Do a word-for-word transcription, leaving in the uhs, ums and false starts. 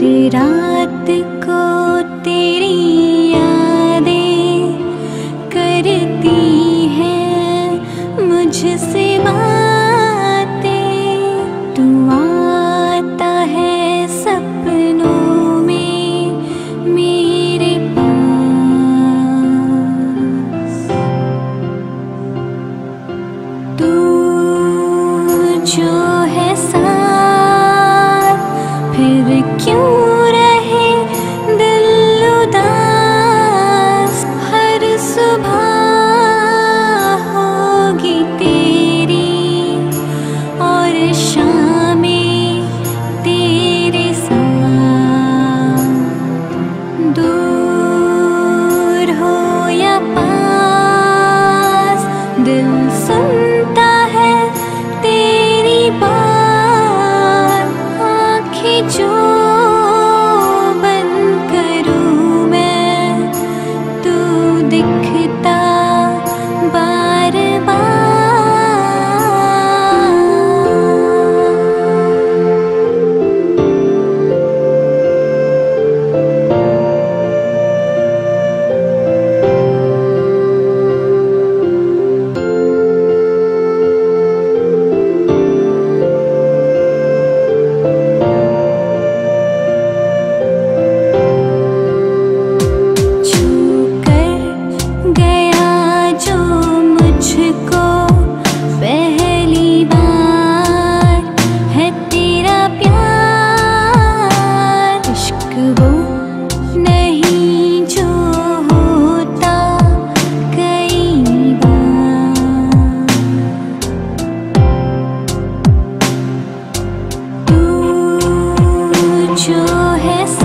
रात को तेरी यादें करती हैं मुझसे बातें। तू आता है सपनों में मेरे पास। तू जो है साथ फिर क्यों रहे दिल उदास। हर सुबह होगी तेरी और शामें तेरे साथ। दूर हो या पास दिल सुनता है तेरी बात। आँखें जो बंद करूँ मैं तू दिखता बार बार। जो है